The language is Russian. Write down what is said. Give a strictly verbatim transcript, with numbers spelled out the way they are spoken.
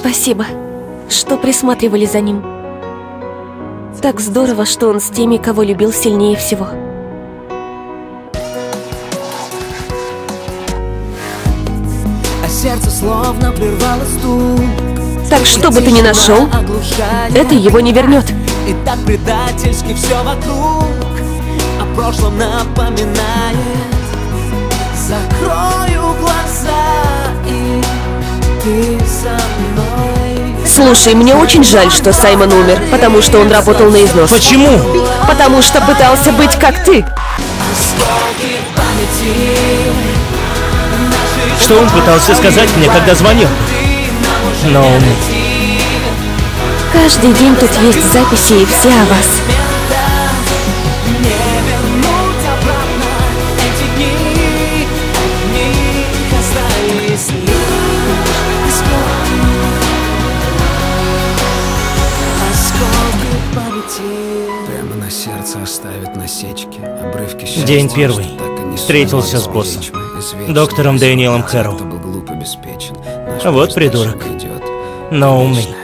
Спасибо, что присматривали за ним. Так здорово, что он с теми, кого любил сильнее всего. А сердце словно прервало стук. Так что бы ты ни нашел, это его не вернет. И так предательски все вокруг о прошлом напоминает. Закрою глаза, и ты со мной. Слушай, мне очень жаль, что Саймон умер, потому что он работал на износ. Почему? Потому что пытался быть как ты. Что он пытался сказать мне, когда звонил? Но... Каждый день тут есть записи и все о вас. Прямо на сердце оставит насечки, обрывки счастья. День первый. Встретился с боссом. Доктором Дэниелом Хэрроу. Был глуп и беспечен. А вот придурок. Но умный.